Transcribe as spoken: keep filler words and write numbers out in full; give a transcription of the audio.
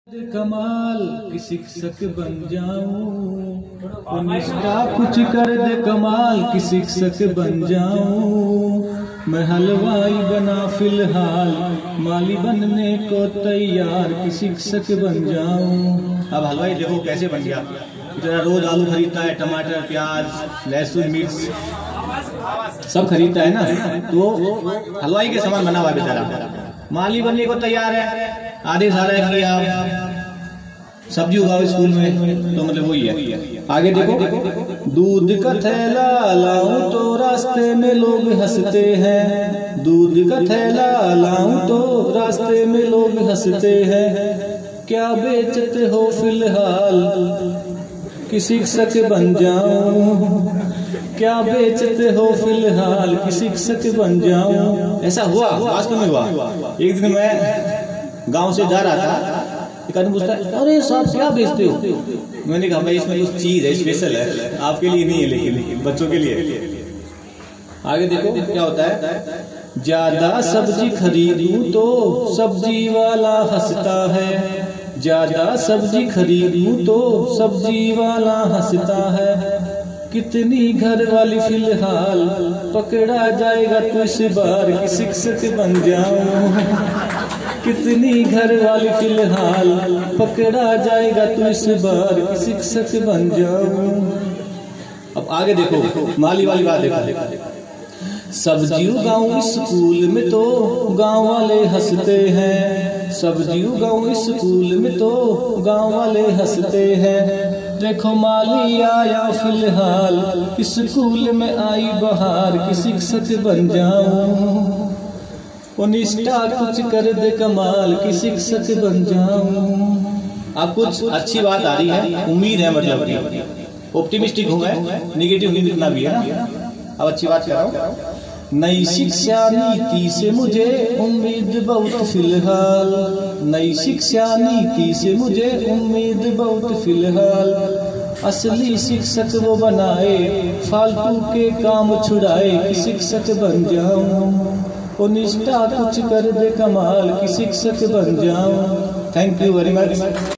कमाल की शिक्षक बन जाऊं, निष्ठा कुछ कर दे कमाल की शिक्षक बन जाऊं। मैं हलवाई बना फिलहाल, माली बनने को तैयार की शिक्षक बन जाऊं। अब हलवाई देखो कैसे बन गया, जरा रोज आलू खरीदता है, टमाटर प्याज लहसुन मिर्च सब खरीदता है ना, तो हलवाई के सामान बना हुआ बेचारा। माली बनने को तैयार है, आदेश आ रहा है कि आप सब्जी उगाओ स्कूल में, तो मतलब वही है। आगे देखो, दूध का थैला लाऊं तो रास्ते में लोग हंसते हैं, दूध का थैला लाऊं तो रास्ते में लोग हंसते हैं। क्या बेचते हो फिलहाल कि शिक्षक बन जाऊं, क्या बेचते हो फिलहाल कि शिक्षक बन जाऊं। ऐसा हुआ, वास्तव में हुआ। एक दिन मैं गांव से जा रहा था, एक आदमी पूछता है, अरे साहब क्या बेचते हो। मैंने कहा भाई इसमें कुछ चीज है, स्पेशल है, आपके लिए नहीं है लेकिन, लेकिन बच्चों के लिए। आगे देखो क्या होता है, ज्यादा सब्जी खरीदूं तो सब्जी वाला हंसता है, ज्यादा सब्जी खरीदूं तो सब्जी वाला हंसता है। कितनी घर वाली फिलहाल पकड़ा जाएगा तो इस बार की शिक्षक बन जाऊं, कितनी घर वाली फिलहाल पकड़ा जाएगा तो इस बार की शिक्षक बन जाऊं। अब आगे देखो, माली वाली बात देखो, सब्जी उगाऊं स्कूल में तो गांव वाले हंसते हैं, सब्जी उगाऊं स्कूल में तो गांव वाले हंसते हैं। देखो माली आया फिलहाल, स्कूल में आई बहार की शिक्षक बन जाऊं। निष्ठा कुछ कर दे कमाल की शिक्षक बन जाऊं। अब कुछ अच्छी बात आ रही है, उम्मीद है, मतलब ऑप्टिमिस्टिक हूँ मैं, निगेटिव नहीं इतना भी है ना। अब अच्छी बात कर रहा हूँ, नई शिक्षा नीति से मुझे उम्मीद बहुत फिलहाल, नई शिक्षा नीति से मुझे उम्मीद बहुत फिलहाल। असली शिक्षक वो बनाए, फालतू के काम छुड़ाए कि शिक्षक बन जाऊं। और निष्ठा कुछ कर दे कमाल की शिक्षक बन जाऊं। Thank you very much.